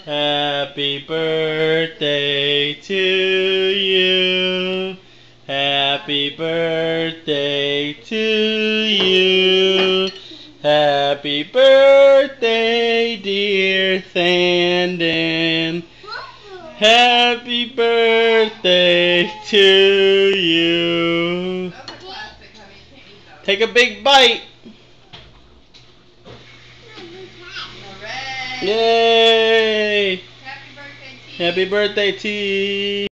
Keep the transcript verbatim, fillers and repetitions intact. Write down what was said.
Happy birthday to you. Happy birthday to you. Happy birthday, dear Thandon. Happy birthday to you. Take a big bite. Yay! Happy birthday, T. Happy birthday, T.